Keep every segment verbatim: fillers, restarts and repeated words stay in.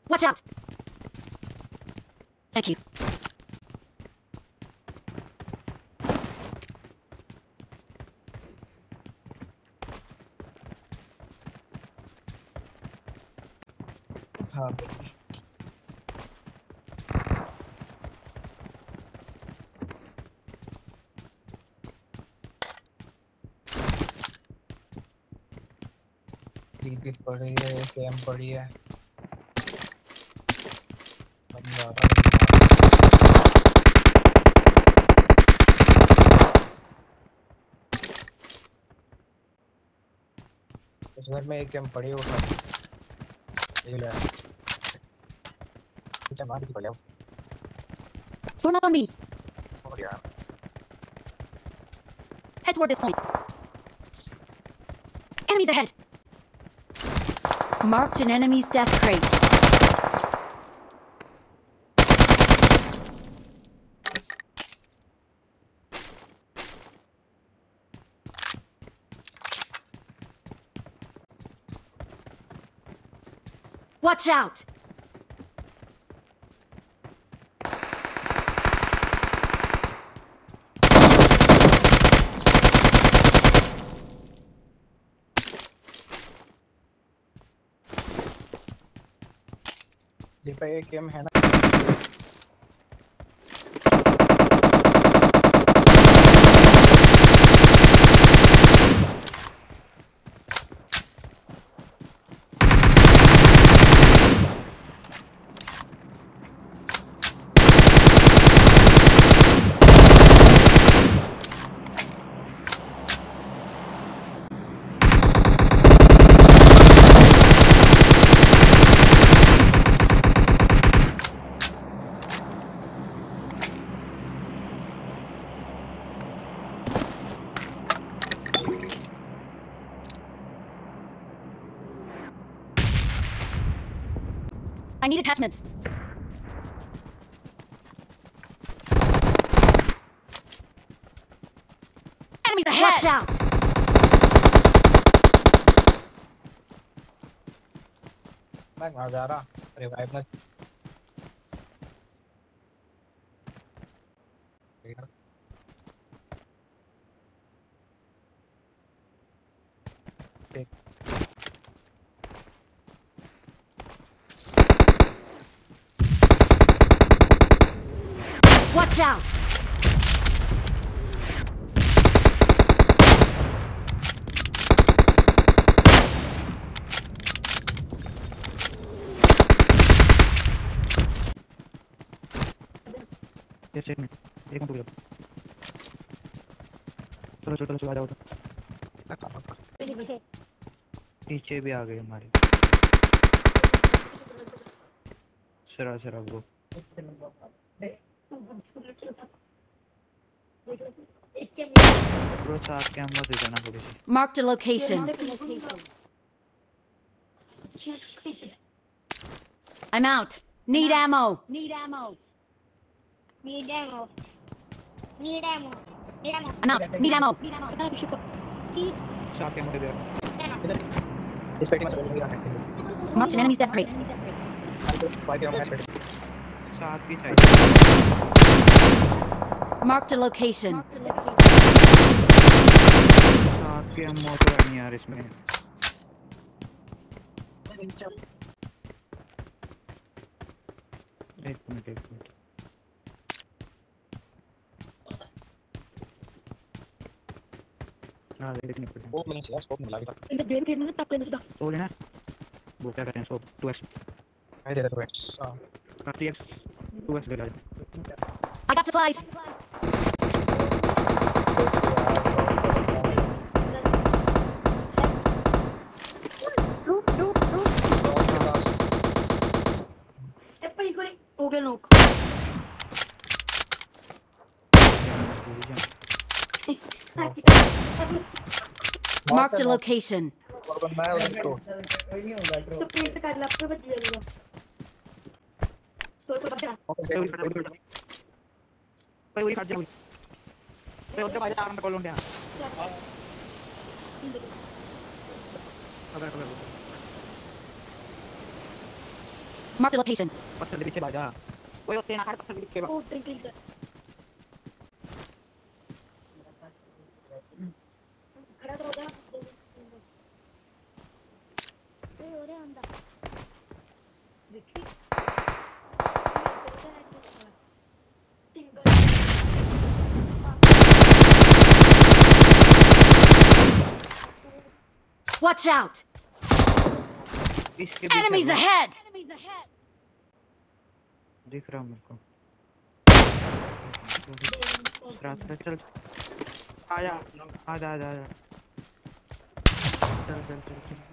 Watch out! Thank you. हाँ लिविक पड़ी है, कैम पड़ी है। बंदा आ रहा है। इस घर में एक कैम पड़ी है, उठा ये ले। पीछे मार के पड़ जाओ। Form up on me. और यार Head toward this point. Enemies ahead. Marked an enemy's death crate. Watch out! ये पे एक कैम है ना। I need attachments. Enemies ahead! Watch out! मैं वहाँ जा रहा। रिवाइव ना। ठीक। Watch out! एक सेकंड एक मिनट रुक चलो चलो चलो आ जाओ। पीछे भी आ गए हमारे। सरा सरा वो ब्रो साथ के हम मत देना थोड़ी सी। Marked a location. I'm out. Need ammo. Need ammo. Need ammo. Need ammo. Need ammo. I'm out. Need ammo. Need ammo. साथ के हम दे दे। इस पेटी में सब लोग आ सकते हैं। Marked an enemy's death crate. Five के हम पेटी। साथ की साइड। Marked a location. साथ के हम मोटर नहीं यार इसमें। एक मिनट एक मिनट। हाँ देखने पड़ेगा। वो मिल जाएगा, स्कोप मिला भी था। In the game खेलना तब लेना सो लेना। वो क्या करते हैं सो टू एक्स। मैं दे देता हूँ एक्स। हाँ। थ्री एक्स टू एक्स ले लो। I got supplies. Look, look, look. Epa igual. हो गया लोग। Marked a location. और मैं उसको तो प्रिंट कर ला आपको बच जाएगा। तो तो बचा। कोई वही खा जाओ। पे उधर बाहर आराम से कॉल उन्हें। अगर अगर। 1 Satu Marked a location. पत्थर के पीछे भाग जा ओए होते ना खड़े पत्थर के पीछे ओ ट्रिंकल कर खड़ा तो हो जा ए ओरे अंदर देखी Watch out! इसके Enemies ahead! enemies ahead दिख रहा मेरे को रास्ता चल आजा आजा आजा आजा चल चल चल चल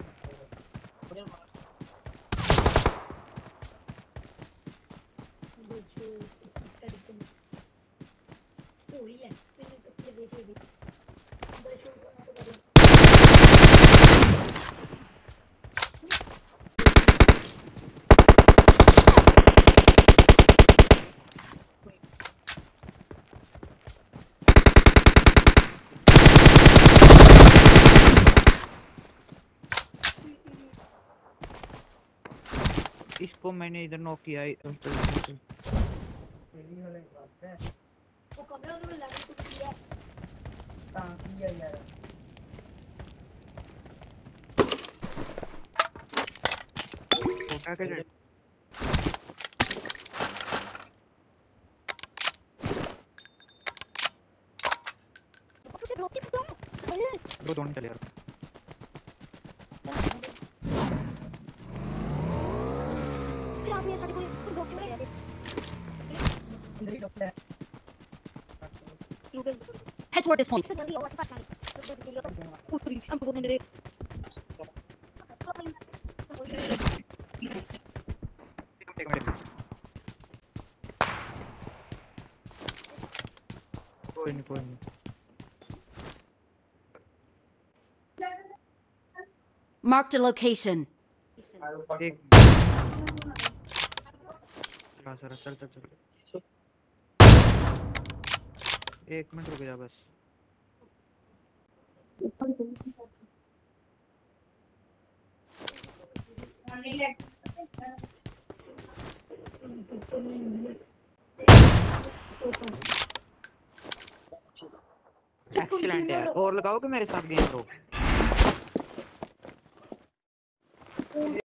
इसको मैंने इधर नॉक किया है चल चल चल वो कमरे में लगा तो किया कहां किया यार छोटा के जड़ दो दोनों चले यार Head toward this point. कोई नहीं कोई नहीं Marked a location. एक चला सर चल चल चल एक मिनट रुक जा बस एक्सीलेंट यार और लगाओ कि मेरे साथ गेम लो